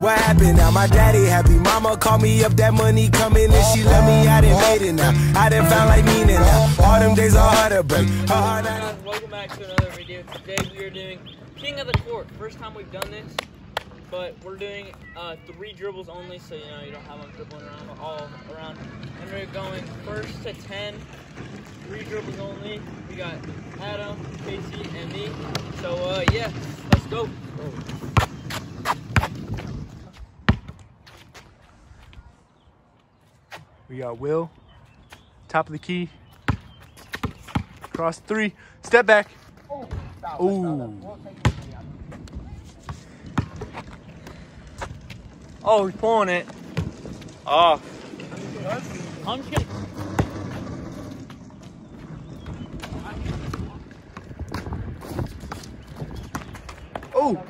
What happened now? My daddy happy. Mama called me up, that money coming and she love me. I done made it now. I done found like meaning now. All them days are hard to break. Welcome back to another video. Today we are doing King of the Court. First time we've done this, but we're doing 3 dribbles only, so you know you don't have them dribbling around all around. And we're going first to 10, 3 dribbles only. We got Adam, Casey, and me. So yeah, let's go. We got Will, top of the key, cross 3, step back. Ooh. Oh, he's pulling it. Oh. I'm just gonna. Oh.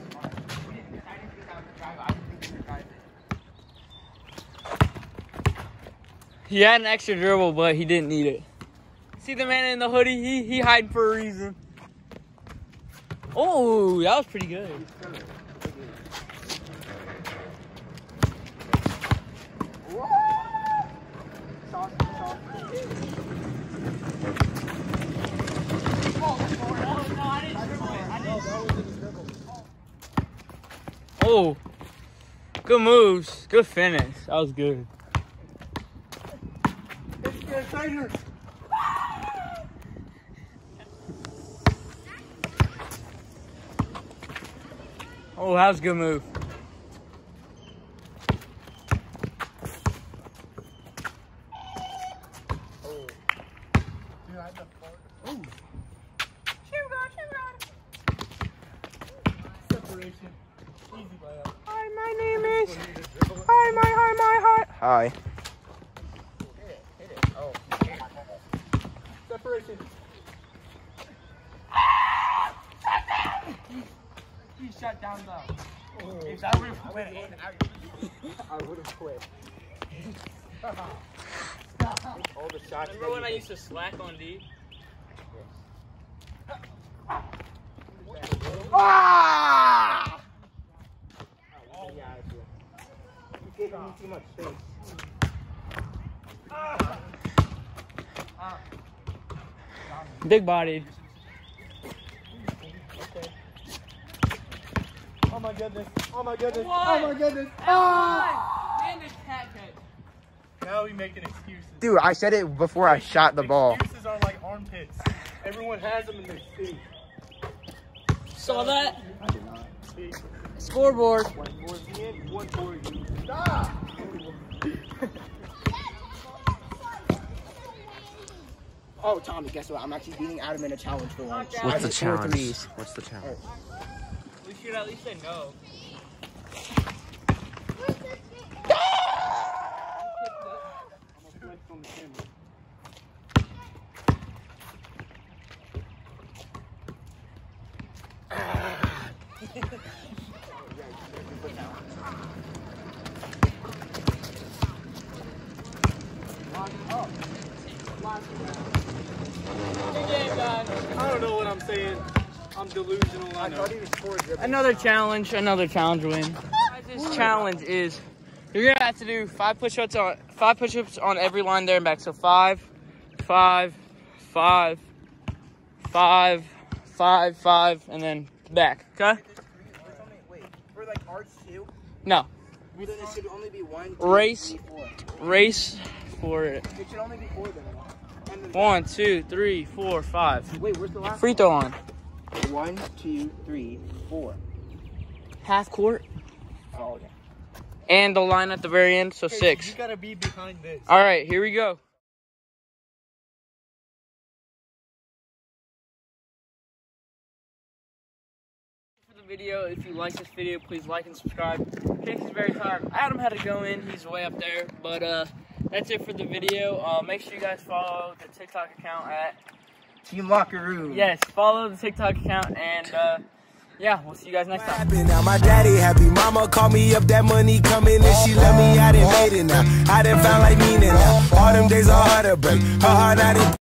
He had an extra dribble, but he didn't need it. See the man in the hoodie? He hiding for a reason. Oh, that was pretty good. Oh, good moves, good finish. That was good. Oh, that was a good move. Separation. Easy by that. Hi, my name is. Hi. Hit it. Oh. Separation. He shut down though. Oh. If I would have quit, I would have quit. All the shots. Remember when I used to slack on D? Ah! You're giving me too much space. Big bodied. Oh my goodness. Oh my goodness. What? Oh my goodness. And his cat catch. Now we making excuses. Dude, I said it before I shot the ball. Excuses are like armpits. Everyone has them in their feet. Saw that? I did not. Scoreboard. One for me, one for you. Stop! Oh, Tommy, guess what? I'm actually beating Adam in a challenge for once. What's the challenge? What's the challenge? We should at least say no. I don't know what I'm saying. I'm delusional. I thought he was Another challenge win. This challenge is you're gonna have to do 5 push-ups on every line there and back. So 5, 5, 5, 5, 5, 5, and then back. Okay? Wait, for like arts too? No. Then it should only be 1, 2, Race. 3, 4. Race for it. It should only be 4 then. 1, 2, 3, 4, 5. Wait, where's the last? Free throw line. 1, 2, 3, 4. Half court. Oh, okay. And the line at the very end, so 6. You gotta be behind this. All right, here we go. For the video, if you like this video, please like and subscribe. Casey's very tired. Adam had to go in; he's way up there. But that's it for the video. Make sure you guys follow the TikTok account at Team Locker Room. Yes, follow the TikTok account and. Yeah, we'll see you guys next time. Now my daddy happy. Mama called me up, that money coming and she love me. I done made it now. I done found like meaning now. All them days are hard to break. Her heart, I done